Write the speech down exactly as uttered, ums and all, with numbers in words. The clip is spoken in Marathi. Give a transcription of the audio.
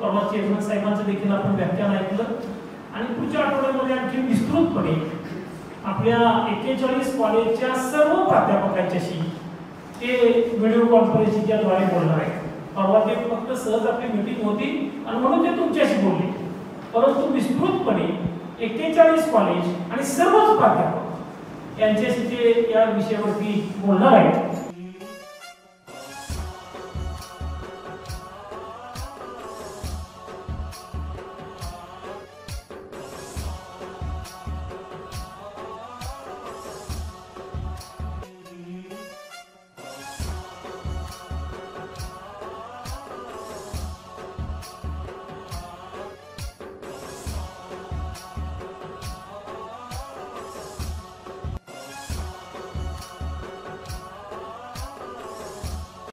परवा चेअरमन साहेबांचं देखील आपण व्याख्यान ऐकलं आणि पुढच्या आठवड्यामध्ये आणखी विस्तृतपणे आपल्या एक्केचाळीस कॉलेजच्या सर्व प्राध्यापकांच्याशी ते व्हिडिओ कॉन्फरन्सिंगच्या द्वारे बोलणार आहे. परवा ते फक्त सहज आपली मीटिंग होती आणि म्हणून ते तुमच्याशी बोलले, परंतु विस्तृतपणे एक्केचाळीस कॉलेज आणि सर्वच प्राध्यापक यांच्याशी ते या विषयावरती बोलणार आहेत.